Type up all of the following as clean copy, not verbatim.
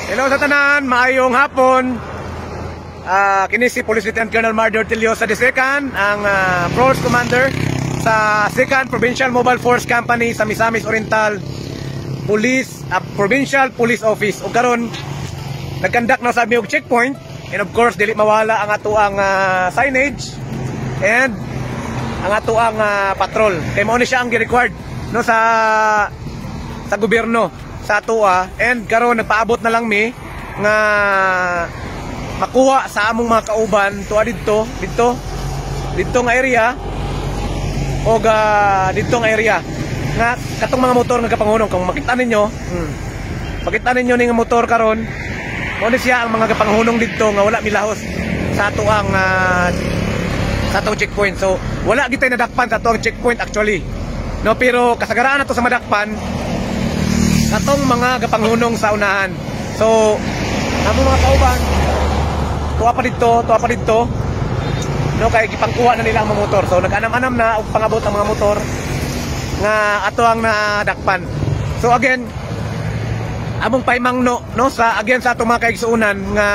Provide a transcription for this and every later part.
Hello sa tanan, maayong hapon. Kini si Police Lieutenant Colonel Marder Tiliosa II, ang Force Commander sa 2nd Provincial Mobile Force Company sa Misamis Oriental Police Provincial Police Office. O karon nagkandak na sabi og checkpoint, and of course dili mawala ang ato ang signage and ang ato ang patrol. Kay mao ni siya ang gi-required no sa gobyerno sa atua, and karon nagpaabot na lang mi nga makuha sa among mga kauban tuwa dito nga area o dito nga area nga katong mga motor nga kapanghunong. Kung makita ninyo ning motor karon, mo ni siya ang mga kapanghunong dito nga wala milahos sa ato ang sa atong checkpoint. So wala gitay nadakpan sa atong checkpoint actually, no, pero kasagaraan nato sa madakpan katong mga kapanghunong sa unahan. So among mga kauban tuwa pa dito no, kay gipangkuha na nila ang mga motor. So nag-anam-anam na og pangabot ang mga motor nga ato ang nadakpan. So again, among paimangno no sa sa atong mga kaigsuunan nga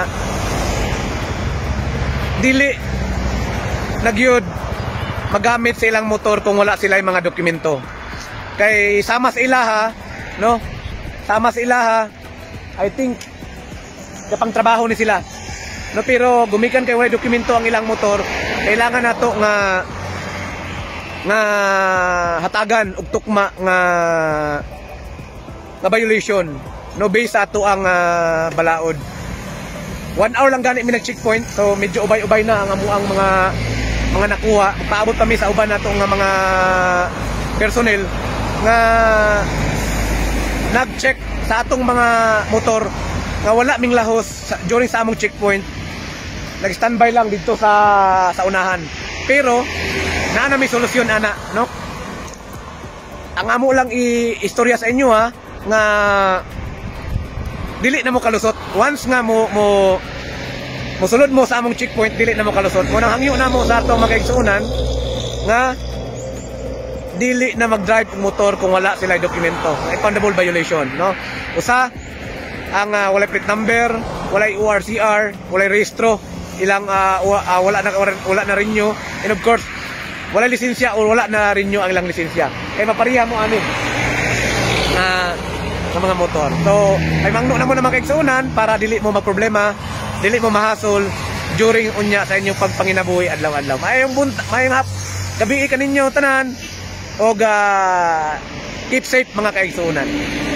dili nagyud magamit sa ilang motor kung wala sila yung mga dokumento. Kay sama sa ilaha no, I think kapang trabaho ni sila no, pero gumikan kay wala dokumento ang ilang motor, kailangan nato nga hatagan og tukma nga violation no, based sa ato ang balaod. 1 hour lang gani mi nag-checkpoint, so medyo ubay-ubay na ang amuang mga nakuha. Paabot kami sa uban nato nga mga personnel nga nag-check sa atong mga motor nga wala ming lahos during sa among checkpoint. Nag-standby lang dito sa unahan. Pero naa na may solusyon ana no. Ang amo lang istorya sa inyo nga dili na mo kalusot once nga mo sulod mo sa among checkpoint, dili na mo kalusot. Mo nang hangyo na mo sa atong mga igsuunan nga dili na mag-drive ng motor kung wala sila dokumento. Impoundable violation no. Usa ang walay plate number, walay ORCR, walay rehistro, ilang wala na renew, and of course wala lisensya o wala na renew ang ilang lisensya. Kaya mapariha mo ani ng mga motor. So ay mangno na mo na mga kaigsuunan para dili mo magproblema, dili mo mahasol during unya sa inyong pagpanginabuhi adlaw-adlaw. Mayong gabi kaninyo tanan og keep safe mga kaigsuunan.